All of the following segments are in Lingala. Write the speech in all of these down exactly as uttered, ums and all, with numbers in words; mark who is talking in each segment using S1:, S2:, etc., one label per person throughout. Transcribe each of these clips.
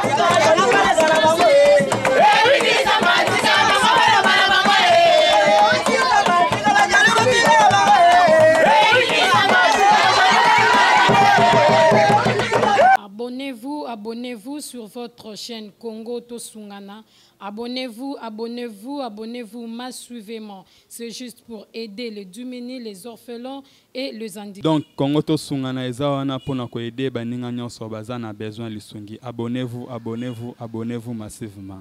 S1: Abonnez-vous, abonnez-vous sur votre chaîne Congo Tosungana. Abonnez-vous, abonnez-vous, abonnez-vous massivement. C'est juste pour aider les démunis, les orphelins et les handicapés.
S2: Donc, Congo Tosungana ezawana pona ko aider baninga nyonso bazana besoin lisungi. Abonnez-vous, abonnez-vous, abonnez-vous massivement.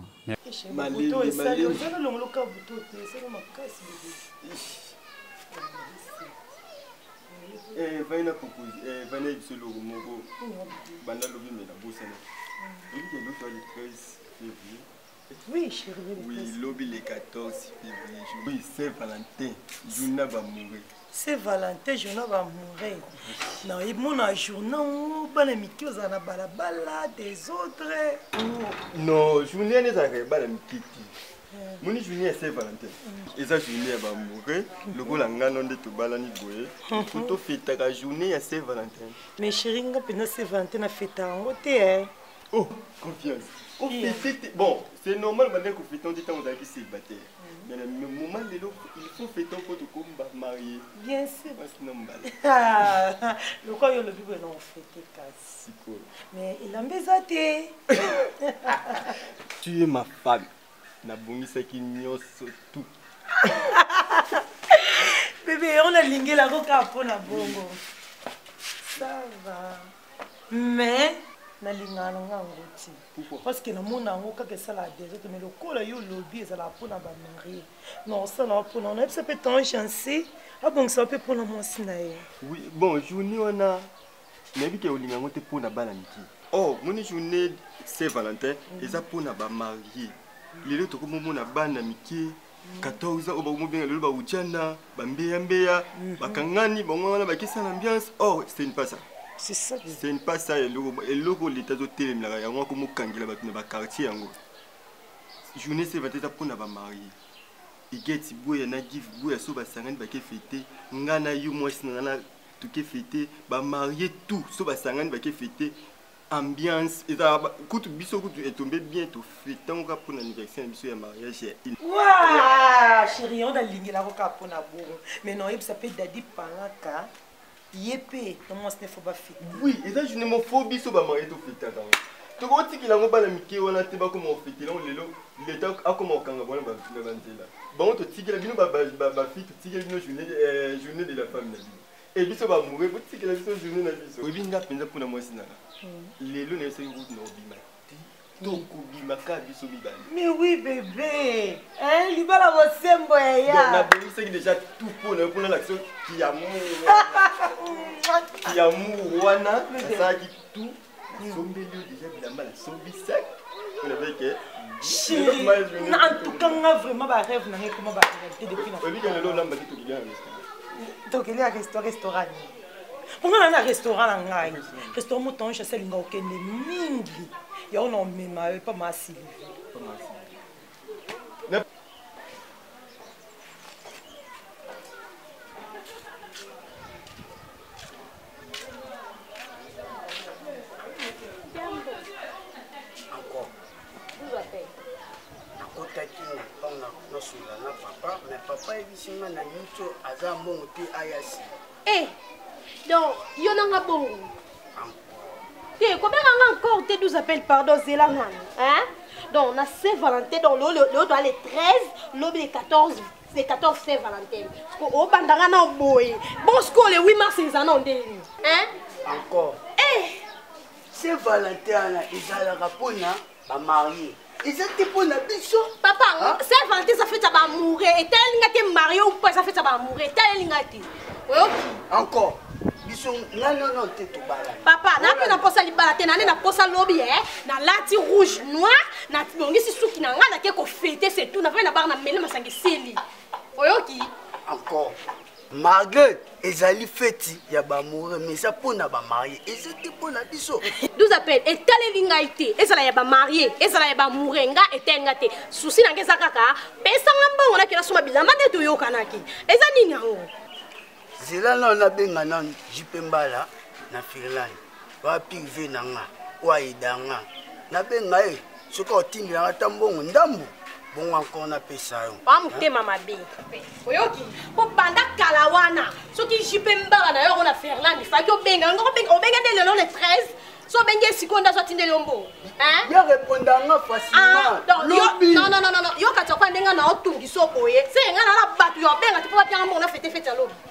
S3: Eh, va na propose, eh, va na ibsolo moko, banda lobi mais la bosse là. Il y a l'autre le treize février.
S4: Oui, chérie.
S3: Oui, lobby le quatorze février. Oui, c'est Valentin. Jouna va mourir.
S4: C'est Valentin, Jouna va mourir. Non, il mon a journaux, bana miki ozana balabala des autres.
S3: Non, journée n'est pas bana miki. Mon journée c'est Valentin. Et ça journée va mourir. Le gars l'engana de tout balani boye. Tout fête la journée c'est Valentin.
S4: Mais chérie, nga pena c'est Valentin na fête en côté.
S3: Oh, confiance. Oh, bon, c'est normal maintenant qu'on fait tant de temps on a qui célibataire. Mais le moment il faut fêter pour tout comme marié.
S4: Bien sûr.
S3: Ah,
S4: le quoi il le vivre non fêter casse. Mais il a besoin.
S3: Tu es ma femme. Na bongisa ki nyonso tout.
S4: Bébé, on a lingé la coca pour la bongo. Ça va. Mais na lingana ngoti.
S3: Pourquoi?
S4: Parce que na mona ngoka que ça la déjà mais le col yo lobby ça la pour na ba marié. Non, ça la pour on a ça peut tant chancer. Ah bon ça peut pour na moi sinaye.
S3: Oui, bon, journée on a mais bi ke olinga ngote pour na bana miki. Oh, mon journée c'est Valentin et ça pour na ba marié. Les autres comme mon a bana miki quatorze ans au ba bien le ba ujana ba mbeya mbeya ba kangani ba ngwana ba kisa l'ambiance. Oh, c'est pas ça.
S4: C'est ça.
S3: C'est pas ça et le logo l'état de télé la ya ngwa ko mo kangela ba ba quartier yango. Journée c'est vingt-sept pour na ba marié. Igeti boya na give boya so ba sangani ba ke fêter ngana yu moi sinana tout ke fêter ba marié tout so ba sangani ba ke fêter. Ambiance et ça coûte biso coûte est tombé bientôt fêtant pour l'anniversaire biso ya mariage.
S4: Waouh chérie on a ligné la roca pour na bon mais non il s'appelle Dadi Palaka yépé comment ce ne faut pas fêter.
S3: Oui et ça je ne m'en faut biso ba marié tout fêter quand tu vois que la ngoba la miki wana te ba comment fêter là lelo l'état a comment kanga bona ba na banzela bon to tiki la bino ba ba ba fête tiki la bino journée journée de la femme. Et biso ba mourir pour tiki la biso journée na biso. Oui binga penza pour na moi sinala. Les loups ne sont pas
S4: mais oui bébé hein il va la sembo ya
S3: c'est déjà tout pour le pour l'action qui a qui a wana ça qui tout sombe déjà bilamba la sombi sec on avait que
S4: chérie en tout cas on vraiment ba rêve na comment ba réalité depuis
S3: la oui que le lamba qui tout bien
S4: donc il y a restaurant restaurant on a un restaurant là ngai restaurant moton je sais linga okende mingi ya on en même pas massif pas massif
S5: encore vous appelez akotaki na panga no sula na papa mais papa ebisinga na nyuto aza mbongo te ayasi
S6: eh donc yonanga bongo eh combien encore te douze appels pardon zela nani hein donc na Saint-Valentin donc le le doit les treize le les quatorze les quatorze Saint-Valentin parce que au bandanga na boy bon ce que le huit mars ils en ont ndeni hein
S5: encore
S6: eh
S5: Saint-Valentin na ezala rapona ba marié. Et ça te pour la bicho.
S6: Papa, hein? Saint-Valentin ça fait ça va mourir. Et tel n'as marié ou pas ça fait ça va mourir. Tel n'as été.
S5: Encore. Bicho, non non non t'es tout bala.
S6: Papa, n'a pas na posa libala te na na posa lobby eh. Na lati rouge noir, na bongi si souki na nga na ke ko fêter c'est tout. Na pas na bar na mele masangi seli. Oyoki.
S5: Encore. Malgré ezali feti ya ba mourir mais ça pour na ba marié. Et c'était pour la bicho.
S6: douze appels et tel linga été. Et ça la ya ba marié, et ça la ya ba mourir nga et tel ngate. Souci na ngeza kaka, pesa ngamba ona kila suma bilamba de to yokanaki. Eza nini ngo?
S5: Zela na na benga na jipembala na Finland. Wa pive na nga, wa idanga. nabenga ye soki otindela ata mbongo ndambo bongo encore napesa yo
S6: bamutema mabe oyoki po banda kala wana soki jipe mbala na yo kona Ferland faki obenga obenga nde lelo le treize so bengi esiko nda azwatindeli yo mbongo
S5: ye répondanga facilement
S6: non non non non yo kati okwa ndenga na otungisa oboye se nga na bato yo obenga te po bapianga mbongo na fete fete ya lobi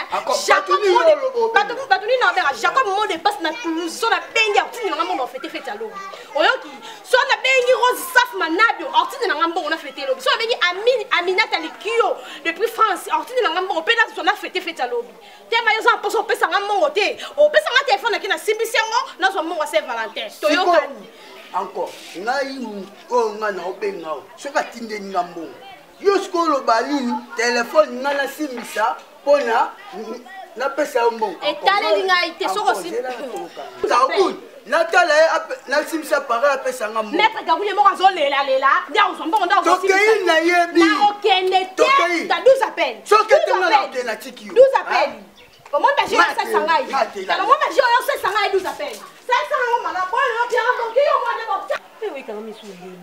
S6: bato nini nabenga Jacob mo de passe na Toulouse so na bengi atindelanga mbongo na fete fete ya lobi oyoki so na bengi Rose Saf Manabio atindelanga mbongo na fete ya lobi so na bengi Aminata Likio depuis France atindelanga mbongo mpe na na fete fete ya lobi tema yo za mposo opesanga mbongo te opesanga telefone aki na simbisi yango nazwa mbongo Saint Valentin toyokani
S5: encore ngai oyo ngai na obenga o soki atindeli nga mbongo yo soki oloba nini telefone ngai nasimbisa mpona napesa yo mbongo
S6: etaleli ngai te
S5: sokogagul natala ye nasimbisa pare apesanga mbongo
S6: maître gagule moko azolelalela nde azwa mbongo nde
S5: tokei nayebi
S6: naokende te ta douze appel
S5: soki etenga na ote natiki yo
S6: douze appel comment bagir osesa ngai comment bagir oyo osesa ngai douze appel sesa nango mana boyo yopianga bonki yo mwana bokta pe wekanga misu eleni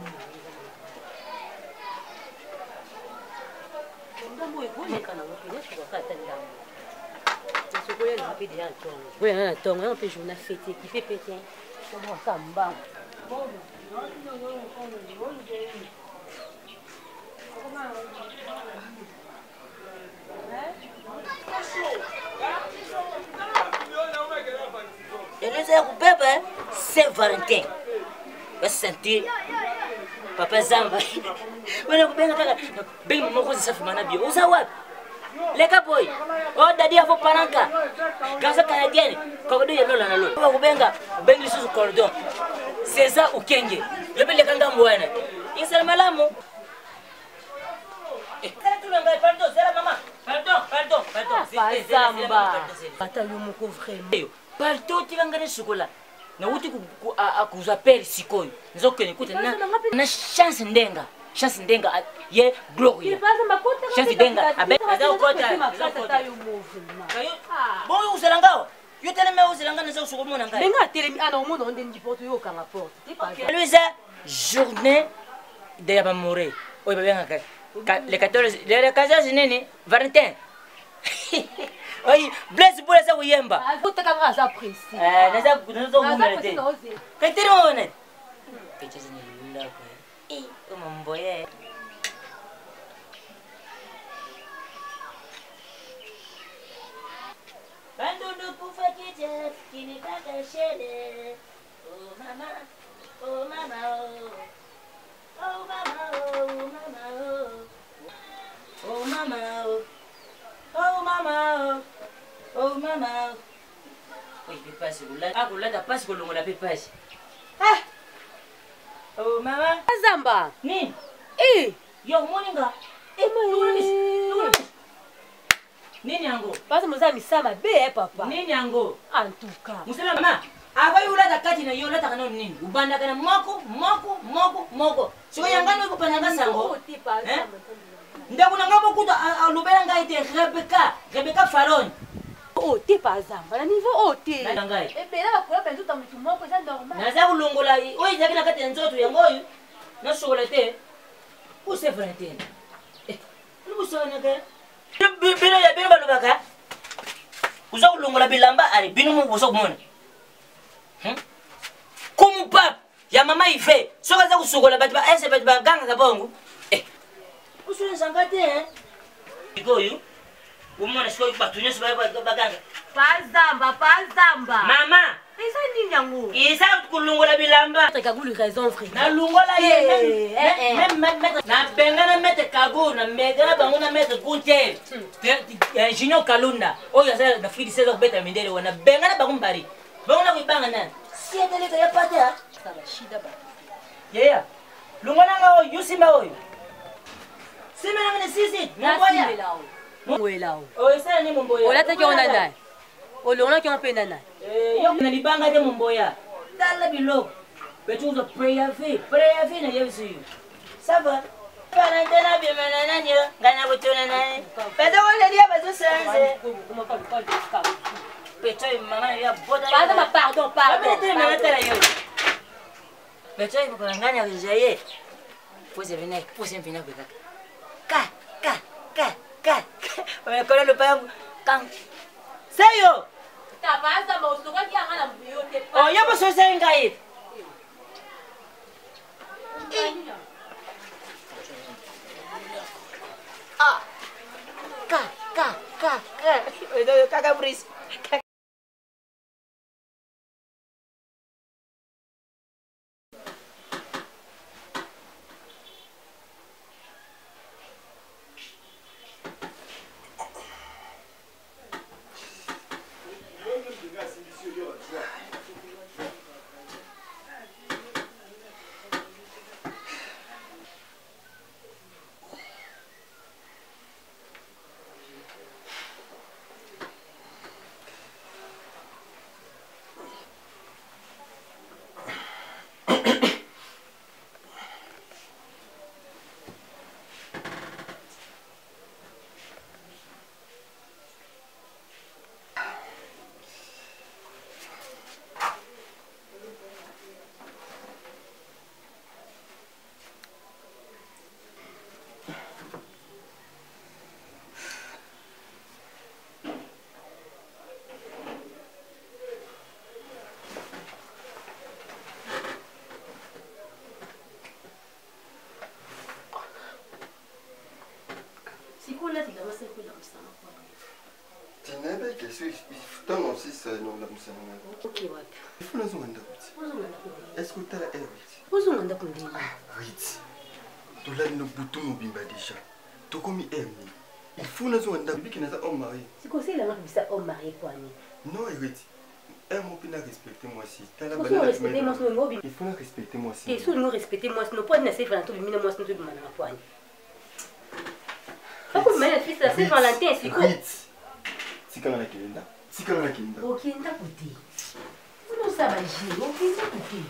S6: ndambo ekoleka nango pene sokokata ndambo sokoya na pe déjà tongo oui na tongo on peut journée fêter qui fait péter comment ça mba
S7: Elisa kubeba Saint Valentin va sentir papa Zamba wana kubenga kaka benga moko zisafi manabio uza wapi leka boy oh dadi afo paranka gaza canadienne kokodo yelo na lo ba kubenga bengi susu cordon c'est ça ukenge yobe leka ndambo wana insala malamu eh pardon c'est la maman pardon pardon pardon
S6: Zamba bata yo moko vraiment
S7: partout tivangane sikola na uti ku akuzwa peli sikoyo nzokene kuti na na chance ndenga chance ndenga ye glory chance ndenga abe aza ukota bon uzelangao yo teleme uzelanga nza usokomona ngai
S6: benga telemi ana omono onde ndipoto yo kanga porte
S7: Luisa journée de la mamore oy babenga ka le quatorze le quatorze nini Valentin oui, bless pour ça uyemba.
S6: Vous te caméra ça précis.
S7: Eh, naza kunazo kumelete. Kaitiri one. Picha zinalinda kwa. Eh, umamboye. Bandu kufa kicha kinitaka shele. Oh mama, oh mama oh. Oh mama oh, mama oh. Oh mama oh. Oh mama, oh mama. Oui, pépage, vous l'avez. Ah, vous l'avez pas, vous l'avez la pépage. Ah. Oh mama.
S6: Zamba.
S7: Ni.
S6: Eh.
S7: Yo moninga. Eh moi. Nini yango?
S6: Parce que moza misama be eh papa.
S7: Nini yango?
S6: En tout cas.
S7: Musala mama. Aba yula takati na yola takana nini? Ubanda kana moko, moko, moko, moko. Siko yangano iko pananga sango. Eh? Ndakuna ngabo kuta alubela ngai te Rebecca, Rebecca Faron.
S6: Oh, t'es pas Zamba, na niveau oh t'es.
S7: Na ngai.
S6: Eh ben là ba penzu ta mutu moko ça normal.
S7: Na za kulongola, oyi zaki na kati nzoto yangoyu. Na chocolate. Où c'est Valentin? Eh, lu sona ke. Bino ya bino balubaka. Uza kulongola bilamba ali bino mu boso kumona. Hm? Kumu pap ya mama ife. Soka za kusokola batu ba ese batu ba ganga kabongo. Eh. Usule sangate eh. Ikoyu. Umona siko batunya siba baganga.
S6: Pas Zamba, pas Zamba.
S7: Mama.
S6: Isa nini yango?
S7: Isa kulungola bilamba.
S6: Ta kagulu raison frère.
S7: Na lungola ye. Même même na bengana mete kago na megana bango na mete gunte. Junior Kalunda. Oyo sa na fidi seza beta mindele wana bengana bango mbari. Bango na kuibanga nani? Siete leka ya pata.
S6: Saba shida ba.
S7: Yeah. Lungola nga oyo yusimba oyo. Sima na sisi.
S6: Ngwaya lao. Ngwelao.
S7: Oyo sa ni mumboya.
S6: Ola ta ki ona nai. Olona ki on pe nana.
S7: Eh, yo na libanga de mumboya. Dala bilo. Betu zo prayer fee, prayer fee na yesu. Ça va. Para ndena bi manana nyo, ngana butuna nai. Betu wala dia bazu sanze. Betu mama ya boda.
S6: Pardon, pardon, pardon.
S7: Betu mama tala yo. Beto iko ngani avijaye. Pose venai, pose venai beka. Ka, ka, ka, ka. On connaît le père quand Sayo.
S6: Ta base mo soka ki anga na buyo te
S7: Oh, yo bo so sai ngai. Ah. Ka, ka, ka, ka. Oye, caga bris.
S3: Tinebe kesho ifutango sisa no la musana.
S6: Okay wapi?
S3: Ifuna zonganda kuti.
S6: Uzonganda kundi.
S3: Est-ce que tu as la hérite?
S6: Uzonganda kundi.
S3: Wait. Tola no butu mobimba déjà. Tokomi erni. Ifuna zonganda biki na za homme marié.
S6: Sikosi la ngaka bisa homme marié kwani.
S3: Non hérite. Un mot pina respecter moi si. T'as la
S6: Il faut respecter moi sinon mobile.
S3: Il faut respecter moi si.
S6: Et sous nous respecter moi sinon pas na c'est vraiment tout le monde moi sinon tout le monde na kwani. Kako mena fils la Saint-Valentin siko.
S3: Sika na kilinda. Sika na kilinda.
S6: Okenda kuti. Uno sabaji, okenda kuti.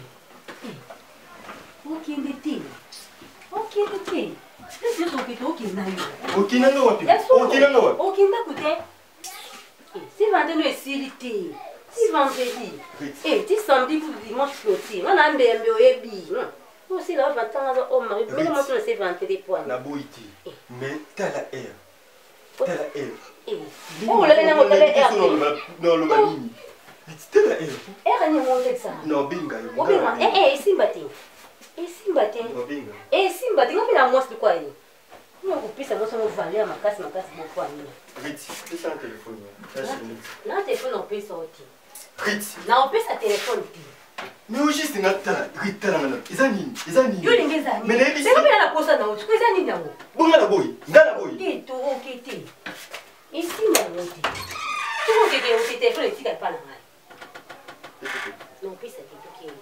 S6: Okende te. Okende te. Laisse yo okende okenda yo.
S3: Okenda nga wapi? Okenda nga wapi?
S6: Okenda kuti. Si vendredi no esili te. Si vendredi. Eh, ti samedi pour dimanche flotté. On a mbembe oyebi. Aussi là vingt ans au mari. Mais moi je ne sais vendredi point.
S3: La boïti. Mais t'as la air. T'as la air.
S6: Oh, là, là, là, là,
S3: non, le mani. T'as la air.
S6: Air ni monte ça.
S3: Non, binga.
S6: Oh, binga. Eh, eh, simbati. Eh, simbati.
S3: Non, binga.
S6: Eh, simbati. On la moisse de quoi il? On a coupé ça, on va valer ma casse, ma casse, mon foie.
S3: Ritz, c'est ça le téléphone.
S6: Là, le téléphone, on peut sortir.
S3: Ritz.
S6: Là, on peut sa téléphone.
S3: Mais au juste, tu as Ritz. Izani, Izani.
S6: Yo, les gars.
S3: Mais les
S6: c'est comme la pose à nous. Tu sais, Izani, là.
S3: Bon, la boy. Gala boy.
S6: T'es tout, ok, t'es. Ici, là, on dit. Tout le monde qui est au téléphone, il ne pas la main. Non, puis ça t'est ok.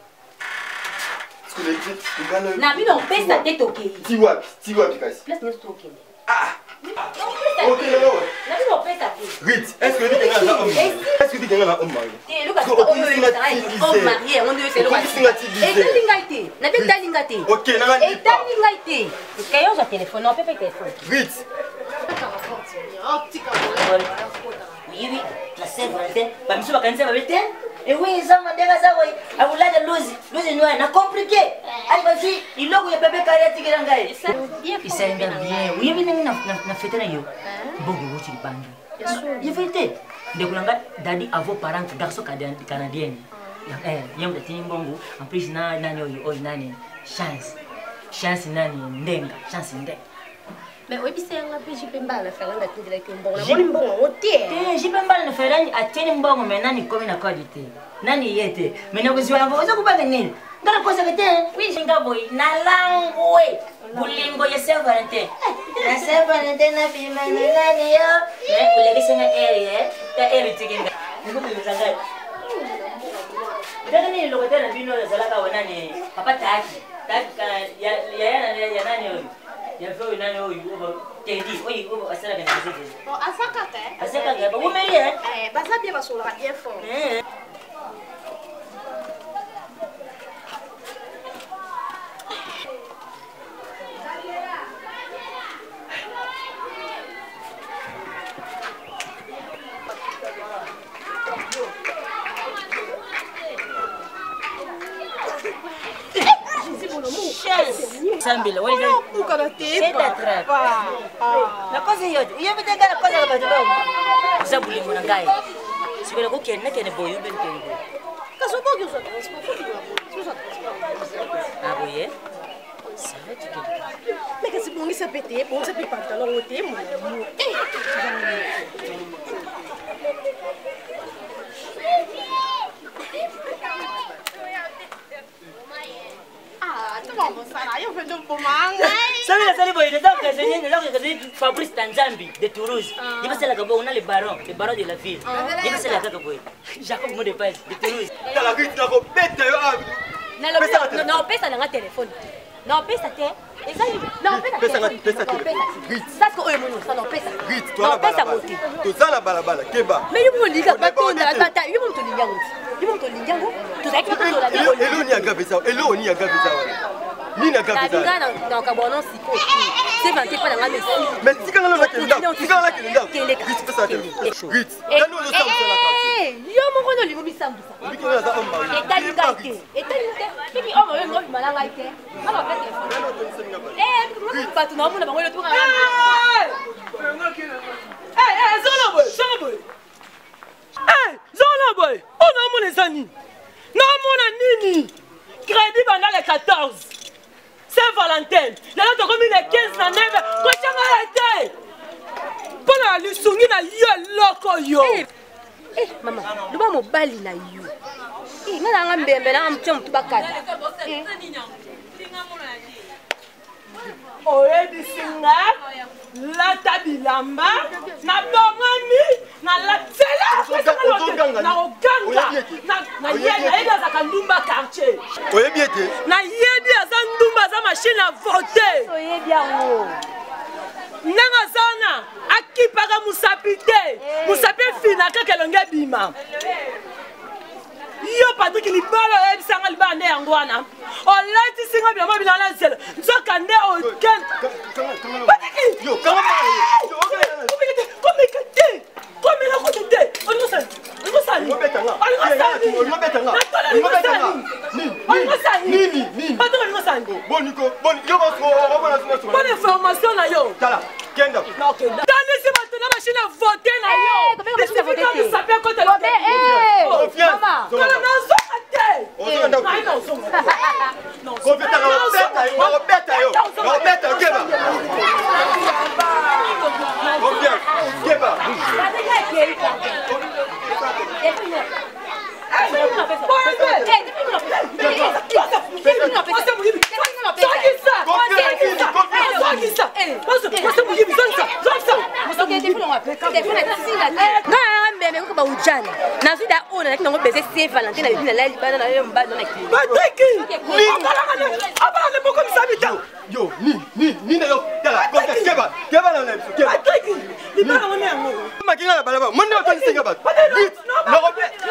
S6: Na bi non pesa sa tête ok.
S3: Ti wapi? Ti wapi kasi?
S6: Place n'est ok.
S3: Ah.
S6: Ok
S3: là là.
S6: Na bi non pesa tête.
S3: Rit, est-ce que tu es là homme? Est-ce que tu es là homme marié?
S6: Eh, Lucas, homme marié, on devait faire le reste. Et t'as na bi t'as lingate.
S3: Ok, na nga.
S6: Et t'as lingate. Kayo za téléphone, on peut pas téléphone.
S3: Rit.
S7: Oui, oui, la Saint-Valentin, bah, monsieur, va Valentin. Et oui, ça m'a dit ça, oui. À vous là de l'ose, l'ose noire, n'a compliqué. Allez, vas-y, il a eu bébé carré à tirer en gaille. Il s'est bien. Oui, mais n'a n'a fait un yo. Bon, vous tu bandes. Il fait té. De Goulanga, daddy à vos parents, garçons canadiens. Eh, yam de Timbongo, en plus, na na yo yo nani chance. Chance nani ndenga, chance ndenga.
S6: Mais oui, c'est un peu j'y peux pas le faire, on a dit que bon, on est bon, on t'est.
S7: J'y peux pas le faire, à tenir bon, mais nani comme une qualité. Nani yete, mais nous vous avons vous pas gagné. Dans la cause de oui, j'ai un boy, na langue, boulingo ya Saint-Valentin. La Saint-Valentin na fi manani yo. Mais vous l'avez sur la air, ta air est tiganga. Vous pouvez vous engager. Dani le côté na bino za la ka nani, papa taki. Taki ya ya ya nani yo. Il y a fait une année où il y a dit, oui, il y a fait une année où il y a fait une année où il y a fait une année où il y a fait une année où chance. Sambila, ouais.
S6: Où qu'on a été?
S7: C'est d'attrape. La cause est yote. Il y a peut-être la cause à la base. Ça voulait mon gars. Si vous voulez qu'il n'y ait qu'un boy, vous pouvez le dire.
S6: Qu'est-ce que vous avez transport?
S7: Ah oui? Ça va être que.
S6: Mais qu'est-ce que vous avez pété? Bon, ça peut pas dans le côté, mon amour. Ah, tu vas me faire là, il fait de bon mangue.
S7: Ça veut dire que les boys, les gens qui sont Fabrice Tanzambi de Toulouse. Il va se la gabo, on a les barons, les barons de la ville. Il va se la gabo. Jacob Modepaz de Toulouse.
S3: T'as la rue, tu l'as bête.
S6: Non, non, pesa na téléphone. Non, pesa te. Non, pesa.
S3: Pesa te.
S6: Ça c'est oyo mono, ça non pesa.
S3: Vite, toi la balabala. Tu ça la balabala, keba.
S6: Mais il me dit que batonda tata, il me toli yango. Il me toli yango. Tu sais que tu la
S3: Elo elo ni agabe ça. Elo ni agabe ça. Ni na agabe ça.
S6: Nga na na kabono siko. C'est vanté pas dans la maison.
S3: Mais si quand on a quelqu'un, si quand on a quelqu'un. Vite, pesa te. Vite. Là nous le sommes sur la carte.
S6: Eh, yo mo kono limo misambu ça.
S3: Vite, on a ça on va.
S6: Etali ngaite. Etali ngaite. Bibi o mo yo ngo malanga ite. Ala pa téléphone. Eh, pas tout non, on a bango le tour.
S4: Eh, eh, Zona boy, Zona boy. Eh, Zona boy. On a mon les amis. Non, mon nini. Crédit pendant les quatorze. Saint-Valentin. Là, tu as commis les quinze na neuf. Quoi, tu as été? Pour la lusungi na yo loko yo.
S6: Eh, maman, le ba mo bali na yo. Eh, nga nga mbembe na mtu mtu bakata. Eh.
S4: Oye disinga la tabilamba na bongani na la tela na oganga na na yena eza za kandumba quartier.
S3: Oye biete.
S4: Na yebi aza ndumba za machine à voter.
S6: Oye biango.
S4: Nanga zana akipaka musapite. Musape fina kaka longe bima. Yo Patrick libalo e bisanga libane yango wana. Olati singa bya mabina na nzela. Nzoka nde o ken. Patrick.
S3: Yo kama. Yo okay.
S4: Komekete. Komela kote. Onusani. Onusani.
S3: Ngobetanga. Ngobetanga. Ngobetanga. Ngobetanga. Nini? Nini? Nini?
S4: Patrick onusani.
S3: Boniko, bon yo ko ko ko na sima.
S4: Bonne information na yo.
S3: Tala. Kenda.
S4: Non, kenda. Dans les sémantiques na machine à voter na yo.
S6: Comment machine à voter?
S4: Tu sapais côté là.
S6: Eh.
S3: Confiance.
S4: Quand on en sortait.
S3: On se rend compte. Non, confiance na robeta, na robeta yo. Na robeta keba. Confiance. Keba. Yo, ni, ni, ni na yo. Tala, confiance keba. Keba na na keba.
S4: Libala wana yango.
S3: Makinga na balaba. Monde o toni singa bat. Vite. Na robeta.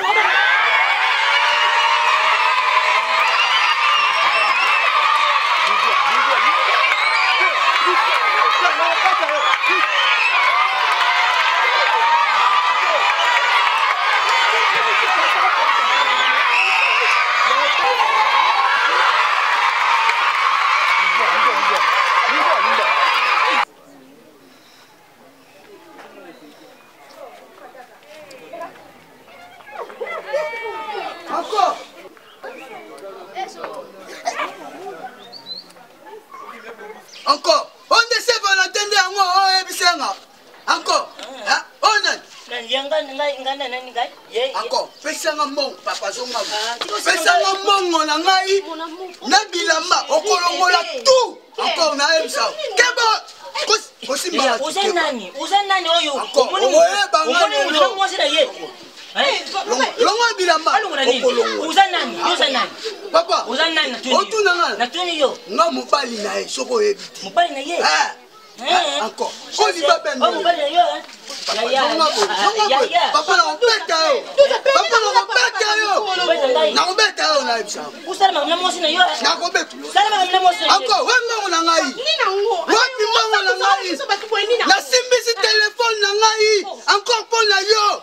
S5: Encore. On ne sait pas l'entendre à moi. Oh, Ebisenga. Encore. Hein? On a.
S7: Yanga ngai ngana nani ngai? Ye.
S5: Encore. Pesanga mong papa zonga. Pesanga mong na ngai. Na bilamba okolongola tout. Encore na Ebisa. Keba. Kosi mala.
S7: Uza nani? Uza nani oyo?
S5: Encore. Oye bangani.
S7: Oyo mo sira ye.
S5: Longo bilamba.
S7: Uza nani? Uza nani?
S5: Papa.
S7: Uza nani natuni?
S5: Otuna nga.
S7: Natuni yo.
S5: Nga mobali na ye soko yebiti.
S7: Mobali na ye.
S5: Ah. Encore. Koli babe
S7: Oh mobali na yo. Ya ya. Ya ya.
S5: Papa na obeta yo. Papa na obeta yo. Na obeta yo na Ebisa.
S7: Usala mama mo sina yo.
S5: Na obeta.
S7: Usala mama mo sina.
S5: Encore. Wengo na ngai.
S6: Nina ngo.
S5: Wapi mango na ngai. Na simbisi téléphone na ngai. Encore pour na yo.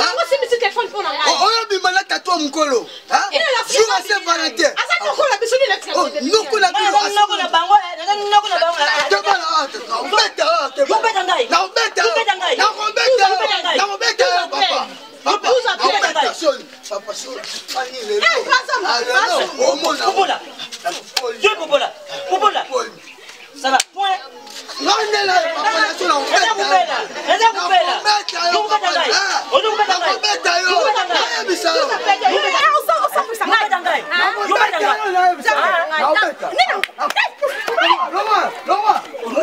S6: Téléphone pour la
S5: oyo bima na tatou mukolo. Jour à Saint-Valentin. noko na bino
S7: noko na bango noko na bango
S5: tebala na mbeta tebala
S7: mbeta ngai
S5: na mbeta
S7: mbeta ngai
S5: na mbeta na mbeta papa papa na mbeta soni papa soni ani le omona
S7: popola je popola popola ça va point
S5: non non la papa na sona mbeta
S7: mbeta mbeta mbeta mbeta yo mbeta ngai odo mbeta ngai
S5: mbeta yo ya bisalo
S7: mbeta ngai yo mbeta ngai
S5: Roma, Roma.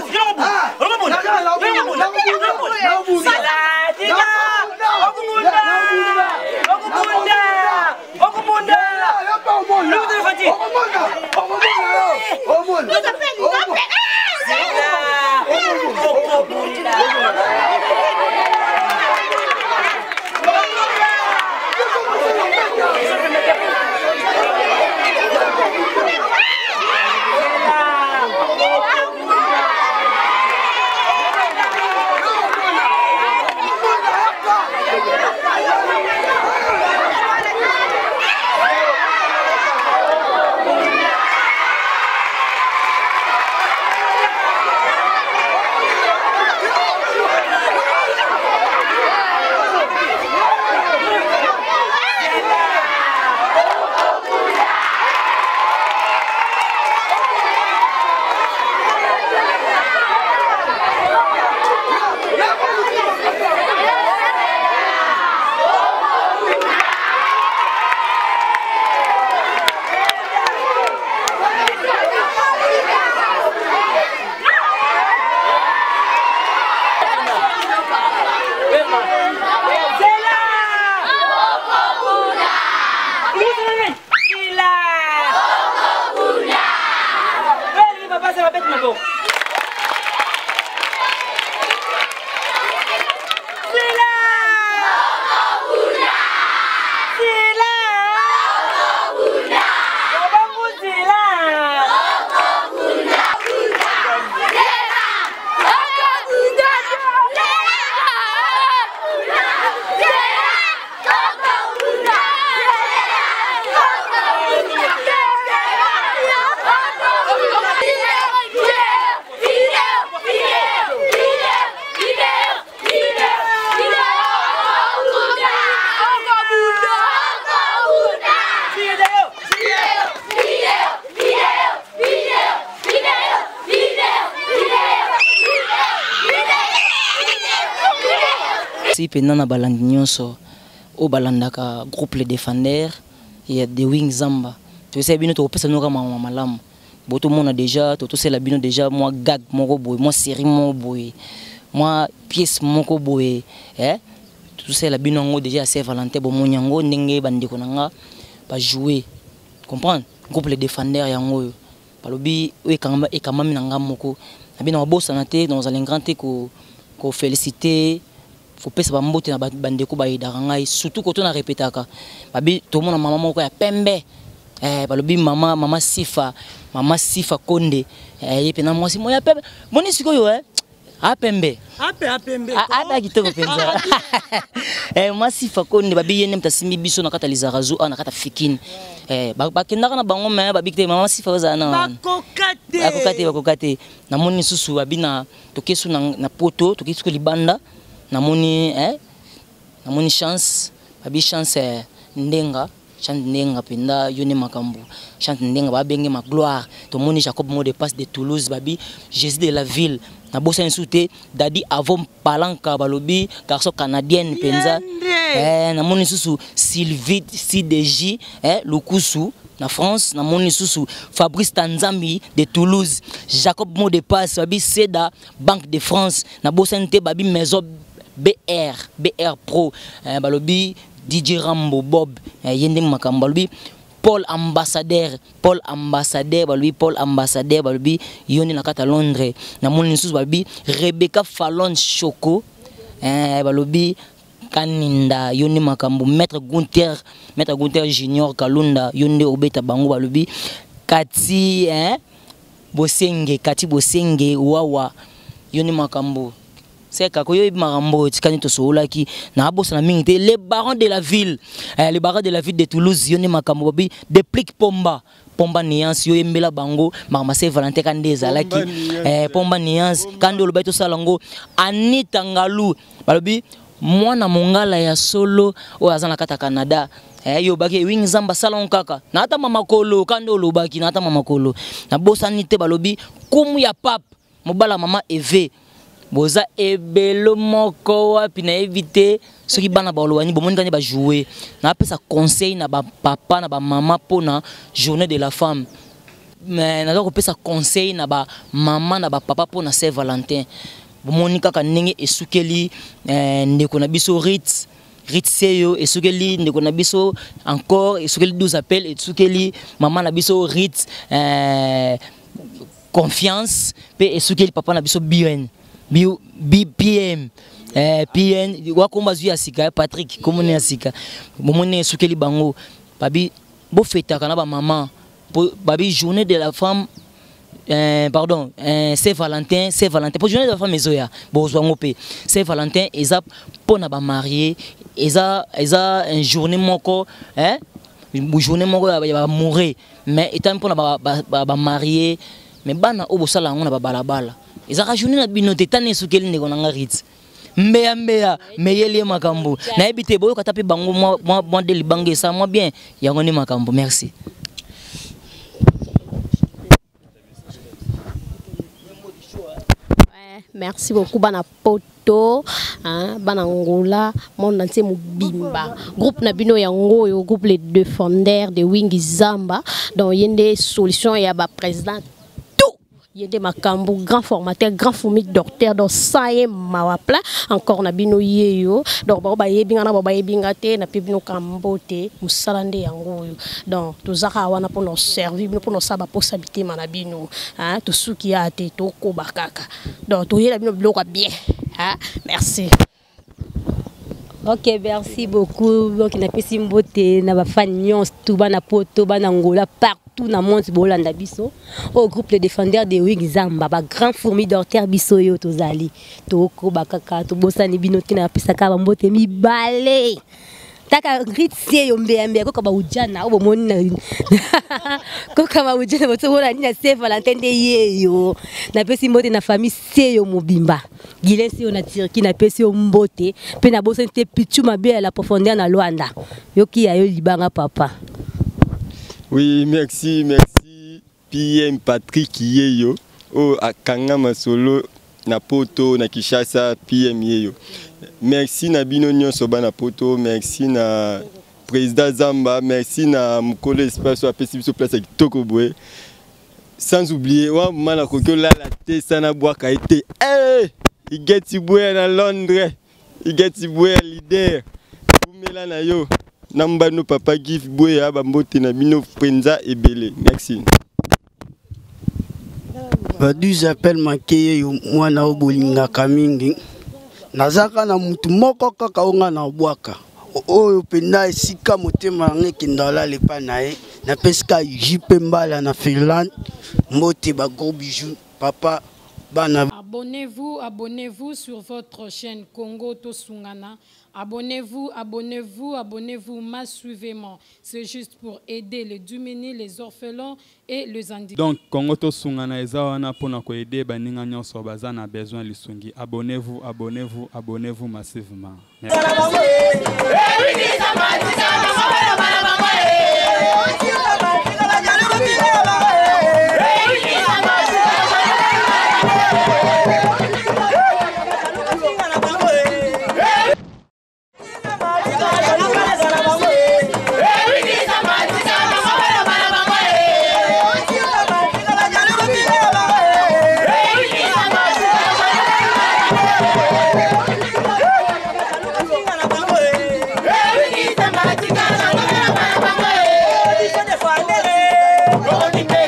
S7: Pendant na balandi nyonso o balandaka groupe les défendeurs et de Wing Zamba tu sais bino to pesa noka mama malamu boto mona déjà to to c'est la bino déjà moi gag moko boy moi série moko boy moi pièce moko boy eh tu sais la bino ngo déjà c'est Valentin bo monyango ndenge bandiko nanga ba jouer comprendre groupe les défendeurs yango balobi e kanga e kamami nanga moko na bino bossa na te dans un grand te ko ko féliciter faut pas se bambote na bandeko ba idarangai surtout quand on a répété ka babi to mona mama moko ya pembe eh balobi mama mama Sifa mama Sifa Konde eh yepe na mwasi moya pembe moni sikoyo eh a pembe
S4: a pe a pembe
S7: a da kitoko penza eh mama Sifa Konde babi yene mtasimi biso na kata lizarazu na kata fikini eh ba kendaka na bango me babi te mama Sifa za na
S4: bakokate
S7: bakokate bakokate na moni susu babi na tokesu na na poto tokesu ko libanda namoni eh namoni chance babi chance eh, ndenga chance ndenga penda yone makambu chance ndenga ba benge ma gloire to moni Jacob mot de passe de Toulouse babi Jésus de la ville na bossa insulté dadi avant palanka balobi garçon canadienne penza eh namoni susu Sylvie C D J eh Lukusu na France namoni susu Fabrice Tanzambi de Toulouse Jacob mot de passe babi Seda Banque de France na bossa nté babi maison B R B R Pro eh, balobi D J Rambo Bob eh, yende makambo balobi Paul ambassadeur Paul ambassadeur balobi Paul ambassadeur balobi yoni na kata Londres na moni susu balobi Rebecca Fallon Choco eh, balobi Kaninda yoni makambo maître Gunther maître Gunther Junior Kalunda yonde obeta bango balobi Kati eh Bosenge Kati Bosenge wawa yoni makambo c'est kakoyo marambo tikani to soolaki na abosa na mingi te les barons de la ville eh, les barons de la ville de Toulouse yoni makambo babi de Plic Pomba pomba nuance yo embela bango mama Saint Valentin kande ezalaki eh pomba nuance kande oloba to salango Anita Ngalu balobi mwana mongala ya solo o azana kata Canada eh yo baki wing zamba salon kaka na ata mama kolo kande olobaki na ata mama kolo na bosani te balobi kumu ya pap mobala mama Eve boza ebelo moko wapi na éviter ceux qui bana ba olwani bomoni kanye ba jouer na pesa conseil na ba papa na ba mama pona journée de la femme mais na ko pesa conseil na ba mama na ba papa pona Saint Valentin bomoni kaka ndenge esukeli eh, ndeko na biso Ritz Ritz seyo esukeli ndeko na biso encore esukeli douze appels esukeli mama na biso Ritz eh, confiance pe esukeli papa na biso Biren B P M eh P N wakomba zui asika Patrick komone asika momone sukeli bango babi bo feta kana ba maman babi journée de la femme euh, pardon euh, Saint Valentin Saint Valentin pour journée de la femme ezoya bo zwango pe Saint Valentin eza pona ba marié eza eza une journée moko hein une journée moko ba mourir mais étant pona ba ba, ba marié mais bana obo sala ngona ba balabala ezaka journée na binote tane sukeli ndeko na Ritz mbeya mbeya meyeli makambo na ebite boyo kata pe bango moi moi de libange ça moi bien yango ni makambo merci
S6: merci beaucoup bana poto hein bana ngola mon entier mobimba groupe na bino yango yo groupe les défendeurs de Wing Zamba donc yende solution ya ba président il y a des makambo grand formateur grand fourmi docteur donc ça est mawapla encore na bino yeyo donc ba ba yebinga na ba yebinga te na pe bino kambote musalande yango yo donc tozaka wana pour nos servir pour nos saba possibilité manabino hein to suki ya te to ko bakaka donc to yela bino biloko bien hein merci.
S8: Ok, merci beaucoup. Donc, na pesi mbote na ba fanions tout bana poto bana ngola partout na monde bolanda biso. Au groupe les défendeurs de Wing Zamba, ba grand fourmi d'orter biso yo tozali. To ko bakaka to bosani binoti na pesa ka mbote mi balé. Taka ritsie yo mbembe ko ka ba ujana o bomoni na ko ka ba ujana boto wona ni na Saint Valentin de yeyo. Na pesi mbote na famille seyo mobimba. Gilensi on a tirki na pesi o mbote pe na bosa te pichu mabe à la profondeur na Luanda yoki ayo libanga papa.
S3: Oui, merci, merci P M Patrick yeyo o akanga masolo na poto na Kishasa P M yeyo. Merci na bino nyonso bana poto, merci na président Zamba, merci na mukolo espace a pesi biso place kitoko boye. Sans oublier wa mana kokyo la la te sana boaka été eh il get Boya na Londres, il get Boya leader. Kumela na yo, namba no papa give Boya ba mbote na bino prenza ebele. Merci.
S5: Ba douze appels manqué yo mwana obolinga kamingi. Nazaka na mutu moko kaka onga na bwaka. Oyo penda esika motema ngeki ndala lepa nae na peska jipe mbala na Finlande mbote ba gros bijoux papa.
S1: Abonnez-vous, abonnez-vous sur votre chaîne Congo Tosungana. Abonnez-vous, abonnez-vous, abonnez-vous massivement. C'est juste pour aider les démunis, les orphelins et les handicapés.
S2: Donc, Congo Tosungana ezawana pona ko aider baninga nyonso bazana besoin lisungi. Abonnez-vous, abonnez-vous, abonnez-vous massivement. Merci.
S7: Thank you.